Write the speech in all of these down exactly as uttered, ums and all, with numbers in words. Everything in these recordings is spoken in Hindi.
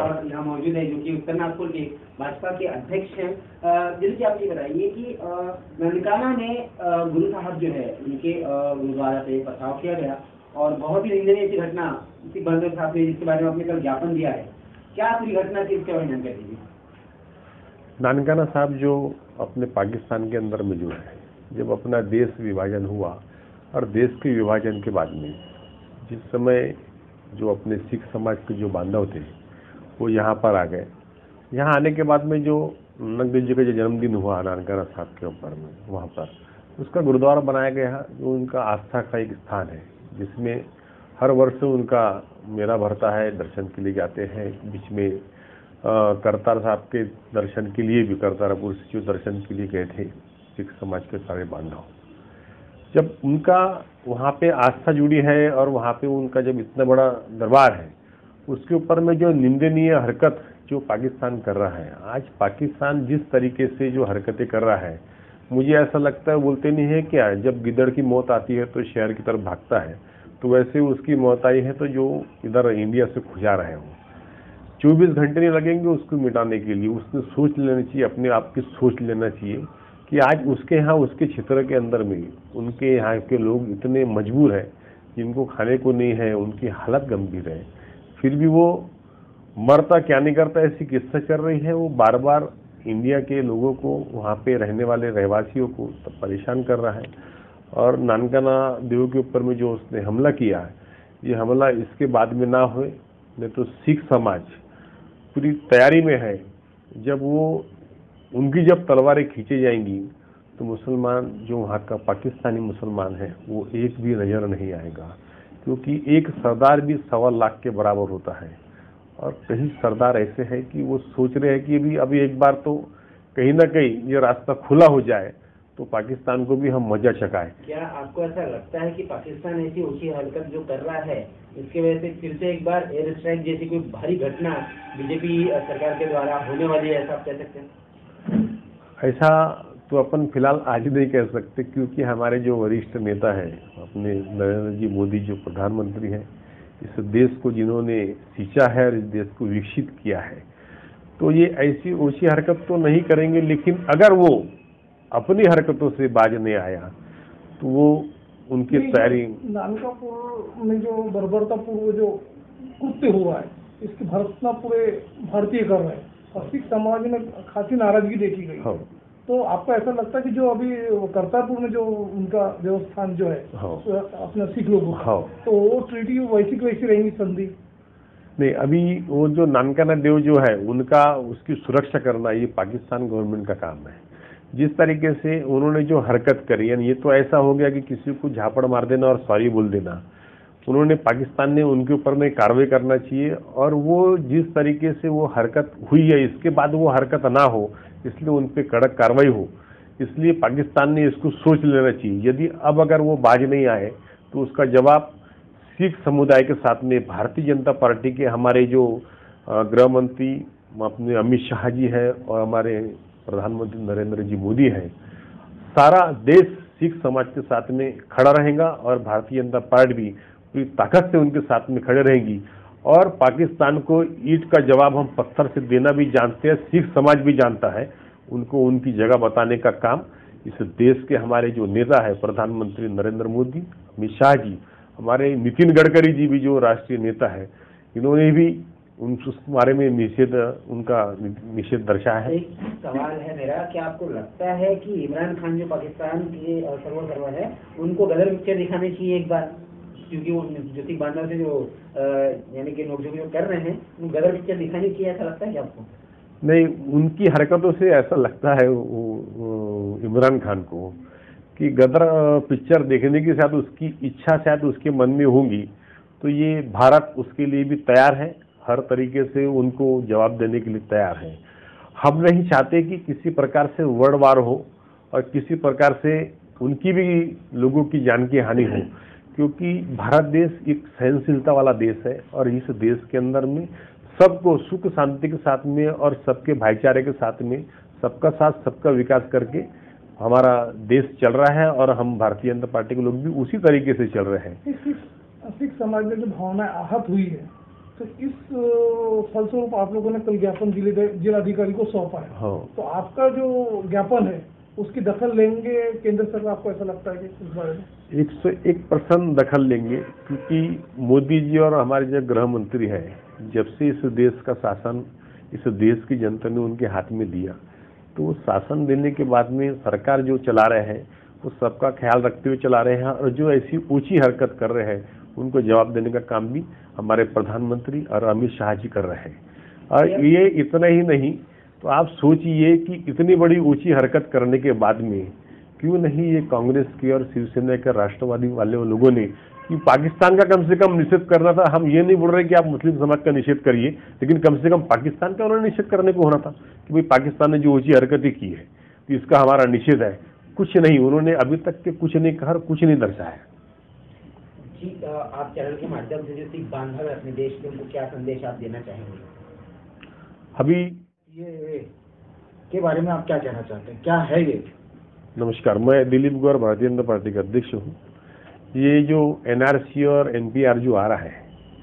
और यहाँ मौजूद है जो कि उत्तर नागपुर के भाजपा के अध्यक्ष हैं। जैसे कि आप ये बताइए कि ननकाना में गुरु साहब जो है उनके गुरुद्वारा से पथराव किया गया और बहुत ही निंदनीय ऐसी घटना बलदेव साहब ने जिसके बारे में आपने कल ज्ञापन दिया है, क्या पूरी घटना थी इसके बारे में जानकारी दीजिए। ननकाना साहब जो अपने पाकिस्तान के अंदर में जो है, जब अपना देश विभाजन हुआ और देश के विभाजन के बाद में जिस समय जो अपने सिख समाज के जो बांधव थे वो यहाँ पर आ गए। यहाँ आने के बाद में जो नानक देव जी का जो जन्मदिन हुआ ननकाना साहब के ऊपर में, वहाँ पर उसका गुरुद्वारा बनाया गया जो उनका आस्था का एक स्थान है, जिसमें हर वर्ष उनका मेला भरता है, दर्शन के लिए जाते हैं। बीच में करतार साहब के दर्शन के लिए भी करतारपुर से जो दर्शन के लिए गए थे सिख समाज के सारे बांधव, जब उनका वहाँ पे आस्था जुड़ी है और वहाँ पे उनका जब इतना बड़ा दरबार है, उसके ऊपर में जो निंदनीय हरकत जो पाकिस्तान कर रहा है, आज पाकिस्तान जिस तरीके से जो हरकतें कर रहा है, मुझे ऐसा लगता है, बोलते नहीं है क्या, जब गिद्दड़ की मौत आती है तो शहर की तरफ भागता है, तो वैसे उसकी मौत आई है तो जो इधर इंडिया से खुजा रहे हो, चौबीस घंटे नहीं लगेंगे उसको मिटाने के लिए। उसने सोच लेना चाहिए, अपने आप की सोच लेना चाहिए कि आज उसके यहाँ उसके क्षेत्र के अंदर में उनके यहाँ के लोग इतने मजबूर हैं जिनको खाने को नहीं है, उनकी हालत गंभीर है, फिर भी वो मरता क्या नहीं करता ऐसी किस्सा चल रही है। वो बार बार इंडिया के लोगों को, वहाँ पे रहने वाले रहवासियों को परेशान कर रहा है। और ननकाना देव के ऊपर में जो उसने हमला किया है, ये हमला इसके बाद में ना होए, नहीं तो सिख समाज पूरी तैयारी में है। जब वो उनकी जब तलवारें खींची जाएंगी तो मुसलमान जो वहाँ का पाकिस्तानी मुसलमान है वो एक भी नज़र नहीं आएगा, क्योंकि एक सरदार भी सवा लाख के बराबर होता है। और कई सरदार ऐसे हैं कि वो सोच रहे हैं कि अभी अभी एक बार तो कहीं ना कहीं ये रास्ता खुला हो जाए तो पाकिस्तान को भी हम मजा चकाएं। क्या आपको ऐसा लगता है कि पाकिस्तान ऐसी ऊंची हरकत जो कर रहा है, इसके वजह से फिर से एक बार एयर स्ट्राइक जैसी कोई भारी घटना बीजेपी सरकार के द्वारा होने वाली है, ऐसा आप कह सकते हैं? ऐसा तो अपन फिलहाल आज नहीं कह सकते, क्योंकि हमारे जो वरिष्ठ नेता हैं, अपने नरेंद्र जी मोदी जो प्रधानमंत्री हैं, इस देश को जिन्होंने सींचा है और इस देश को विकसित किया है, तो ये ऐसी ऊंची हरकत तो नहीं करेंगे। लेकिन अगर वो अपनी हरकतों से बाज नहीं आया तो वो उनकी तैयारी। नानकापुर में जो बर्बरतापूर्व जो कृत्य हुआ है, इसकी भर्त्सना पूरे भारतीय कर रहे हैं और सिख समाज में खासी नाराजगी देखी गई। हाँ। तो आपको ऐसा लगता है कि जो अभी करतारपुर में जो उनका देवस्थान जो है, हाँ, अपना सिख लोगों का, हाँ, तो वो ट्रीटी वैसी की वैसी रहेंगी संधि? नहीं, अभी वो जो ननकाना देव जो है उनका उसकी सुरक्षा करना ये पाकिस्तान गवर्नमेंट का काम है। जिस तरीके से उन्होंने जो हरकत करी, यानी ये तो ऐसा हो गया कि किसी को झापड़ मार देना और सॉरी बोल देना, उन्होंने पाकिस्तान ने उनके ऊपर में कार्रवाई करना चाहिए। और वो जिस तरीके से वो हरकत हुई है, इसके बाद वो हरकत ना हो, इसलिए उन पर कड़क कार्रवाई हो, इसलिए पाकिस्तान ने इसको सोच लेना चाहिए। यदि अब अगर वो बाज नहीं आए तो उसका जवाब सिख समुदाय के साथ में भारतीय जनता पार्टी के हमारे जो गृह मंत्री अपने अमित शाह जी है और हमारे प्रधानमंत्री नरेंद्र जी मोदी है, सारा देश सिख समाज के साथ में खड़ा रहेगा और भारतीय जनता पार्टी भी पूरी ताकत से उनके साथ में खड़े रहेंगी। और पाकिस्तान को ईंट का जवाब हम पत्थर से देना भी जानते हैं, सिख समाज भी जानता है। उनको उनकी जगह बताने का काम इस देश के हमारे जो नेता है प्रधानमंत्री नरेंद्र मोदी, अमित शाह जी, हमारे नितिन गडकरी जी भी जो राष्ट्रीय नेता है, इन्होंने भी उन उस बारे में निषेध उनका निषेध दर्शाया है। एक सवाल है मेरा, क्या आपको लगता है कि इमरान खान जो पाकिस्तान के सर्वोसर्वा है, उनको गदर पिक्चर दिखानी चाहिए एक बार, क्योंकि वो जो सिख बांधव से जो यानी कि नोकझोंक जो कर रहे हैं, उनको गदर पिक्चर दिखानी चाहिए, ऐसा लगता है क्या आपको? नहीं, उनकी हरकतों से ऐसा लगता है इमरान खान को कि गदर पिक्चर देखने की शायद उसकी इच्छा शायद उसके मन में होंगी, तो ये भारत उसके लिए भी तैयार है, हर तरीके से उनको जवाब देने के लिए तैयार है। हम नहीं चाहते कि किसी प्रकार से वर्ल्ड वार हो और किसी प्रकार से उनकी भी लोगों की जान की हानि हो, क्योंकि भारत देश एक सहनशीलता वाला देश है और इस देश के अंदर में सबको सुख शांति के साथ में और सबके भाईचारे के साथ में सबका साथ सबका विकास करके हमारा देश चल रहा है और हम भारतीय जनता पार्टी के लोग भी उसी तरीके से चल रहे हैं। सिख समाज में जो भावना आहत हुई है, तो इस अ, फलस्वरूप आप लोगों ने कल ज्ञापन जिले जिलाधिकारी को सौंपा है। हाँ। तो आपका जो ज्ञापन है उसकी दखल लेंगे केंद्र सरकार, आपको ऐसा लगता है कि इस बारे में? एक सौ एक परसेंट दखल लेंगे, क्योंकि मोदी जी और हमारे जो गृह मंत्री है, जब से इस देश का शासन इस देश की जनता ने उनके हाथ में दिया, तो वो शासन देने के बाद में सरकार जो चला रहे हैं वो सबका ख्याल रखते हुए चला रहे हैं, और जो ऐसी ऊंची हरकत कर रहे हैं उनको जवाब देने का काम भी हमारे प्रधानमंत्री और अमित शाह जी कर रहे हैं। और ये इतना ही नहीं, तो आप सोचिए कि इतनी बड़ी ऊंची हरकत करने के बाद में क्यों नहीं ये कांग्रेस के और शिवसेना के राष्ट्रवादी वाले लोगों ने कि पाकिस्तान का कम से कम निषेध करना था। हम ये नहीं बोल रहे कि आप मुस्लिम समाज का निषेध करिए, लेकिन कम से कम पाकिस्तान का उन्होंने निषेध करने को होना था कि भाई पाकिस्तान ने जो ऊंची हरकतें की है तो इसका हमारा निषेध है। कुछ नहीं, उन्होंने अभी तक के कुछ नहीं कहा, कुछ नहीं दर्शाया। जी, आप चैनल के माध्यम से जो सिख बांधव है अपने देश के, उनको क्या संदेश आप देना चाहेंगे? अभी ये के बारे में आप क्या कहना चाहते हैं, क्या है ये? नमस्कार, मैं दिलीप गौर, भारतीय जनता पार्टी का अध्यक्ष हूँ। ये जो एनआरसी और एनपीआर जो आ रहा है,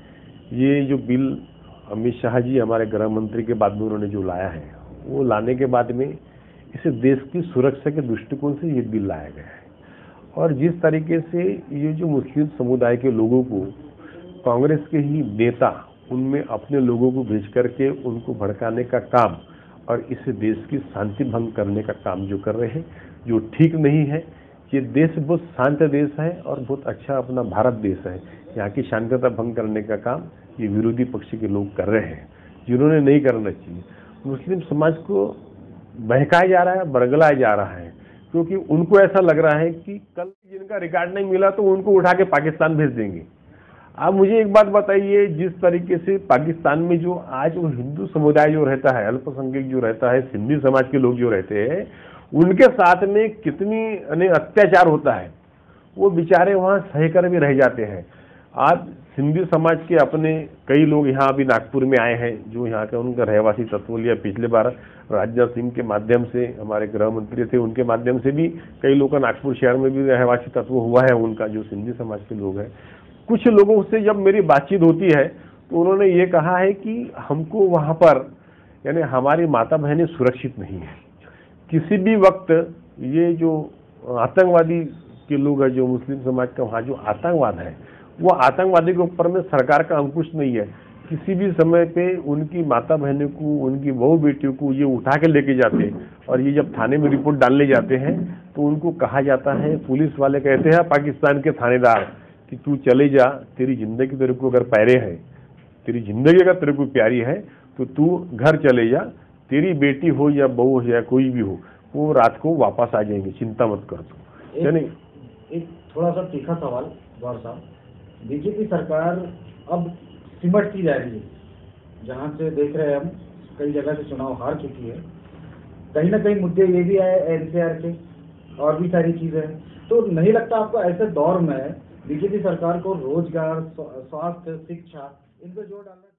ये जो बिल अमित शाह जी हमारे गृह मंत्री के बाद में उन्होंने जो लाया है, वो लाने के बाद में इसे देश की सुरक्षा के दृष्टिकोण से ये बिल लाया गया है। और जिस तरीके से ये जो मुस्लिम समुदाय के लोगों को कांग्रेस के ही नेता उनमें अपने लोगों को भेज करके उनको भड़काने का काम और इस देश की शांति भंग करने का काम जो कर रहे हैं, जो ठीक नहीं है। ये देश बहुत शांत देश है और बहुत अच्छा अपना भारत देश है। यहाँ की शांतता भंग करने का काम ये विरोधी पक्ष के लोग कर रहे हैं, जिन्होंने नहीं करना चाहिए। मुस्लिम समाज को बहकाया जा रहा है, बरगलाया जा रहा है, क्योंकि उनको ऐसा लग रहा है कि कल जिनका रिकॉर्ड नहीं मिला तो उनको उठा के पाकिस्तान भेज देंगे। आप मुझे एक बात बताइए, जिस तरीके से पाकिस्तान में जो आज वो हिंदू समुदाय जो रहता है, अल्पसंख्यक जो रहता है, सिंधी समाज के लोग जो रहते हैं, उनके साथ में कितनी अत्याचार होता है, वो बेचारे वहाँ सह कर भी रह जाते हैं। आज सिंधी समाज के अपने कई लोग यहाँ अभी नागपुर में आए हैं, जो यहाँ का उनका रहवासी तत्व लिया। पिछले बार राजनाथ सिंह के माध्यम से, हमारे गृह मंत्री थे, उनके माध्यम से भी कई लोग का नागपुर शहर में भी रहवासी तत्व हुआ है उनका, जो सिंधी समाज के लोग हैं। कुछ लोगों से जब मेरी बातचीत होती है तो उन्होंने ये कहा है कि हमको वहाँ पर, यानी हमारी माता बहनें सुरक्षित नहीं है। किसी भी वक्त ये जो आतंकवादी के लोग हैं, जो मुस्लिम समाज का वहाँ जो आतंकवाद है, वो आतंकवादी के ऊपर में सरकार का अंकुश नहीं है। किसी भी समय पे उनकी माता बहनों को, उनकी बहू बेटियों को ये उठा के लेके जाते हैं, और ये जब थाने में रिपोर्ट डालने जाते हैं तो उनको कहा जाता है, पुलिस वाले कहते हैं पाकिस्तान के थानेदार कि तू चले जा, तेरी जिंदगी तेरे को अगर प्यारे है, तेरी जिंदगी अगर तेरे को प्यारी है तो तू घर चले जा, तेरी बेटी हो या बहू हो या कोई भी हो, वो रात को वापस आ जाएंगे, चिंता मत कर तू। यानी एक थोड़ा सा तीखा सवाल गौर साहब, बीजेपी सरकार अब सिमटती जा रही है, जहाँ से देख रहे हैं हम कई जगह से चुनाव हार चुकी है। कहीं ना कहीं मुद्दे ये भी आए एनसीआर के, और भी सारी चीजें हैं। तो नहीं लगता आपको ऐसे दौर में बीजेपी सरकार को रोजगार, स्वास्थ्य, शिक्षा, इन पर जोर डालना